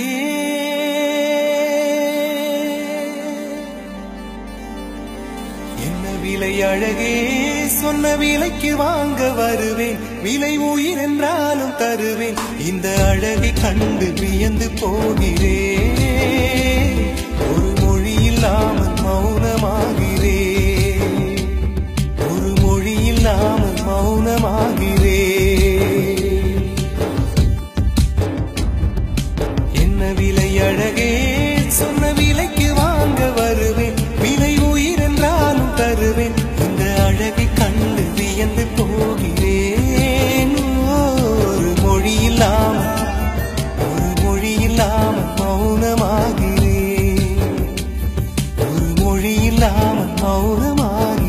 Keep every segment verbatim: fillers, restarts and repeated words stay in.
என்ன விலை அழகே சொன்ன விலைக்கு வாங்க வருவேன் விலை உயிர் என்றாலும் தருவேன் இந்த அழகை கண்டு வியந்து போகிறேன் ஒரு மொழி இல்லாமல் மௌனமாகிறேன் ஒரு மொழி இல்லாமல் மௌனமாகிறேன் என்ன விலை அழகே சொன்ன விலைக்கு வாங்க வருவேன் விலை உயிர் என்றாலும் தருவேன் இந்த அழகை கண்டு வியந்து போகிறேன் ஒரு மொழி இல்லாமல் ஒரு மொழி இல்லாமல் மௌனமாகிறேன் ஒரு மொழி இல்லாமல் மௌனமாகிறேன்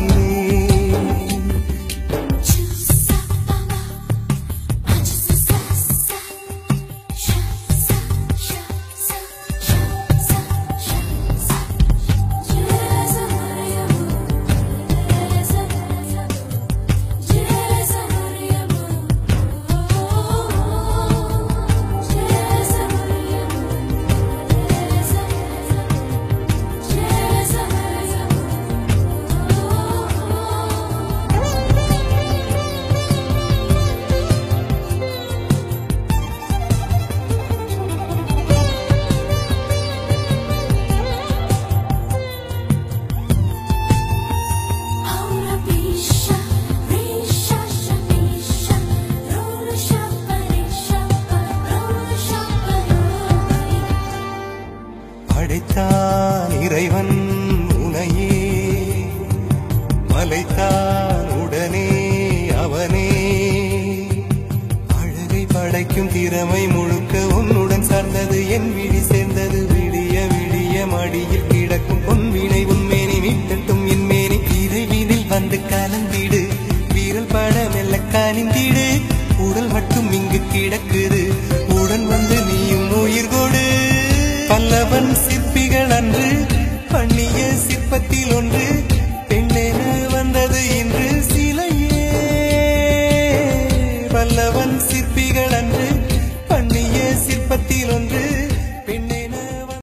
படைத்தான் இறைவன் உனையே மலைத்தான் உடனே அவனே அழகை படைக்கும் திறமை முழுக்க உன்னுடன் சார்ந்தது என் விழி சேர்ந்தது விடிய விடிய மடியில் கிடக்கும் பொன்வினை உன்மேனி மீட்டட்டும் என் மேனி இறைவினில் வந்து கலந்திடு வீரல் பட மெல்ல கனிந்திடு உடல் மட்டும் இங்கு கிடக்குது உடன் வந்து நீயும் உயிர் கொடு பல்லவன் சிற்பிகள் அன்று பண்ணிய சிற்பத்தில் ஒன்று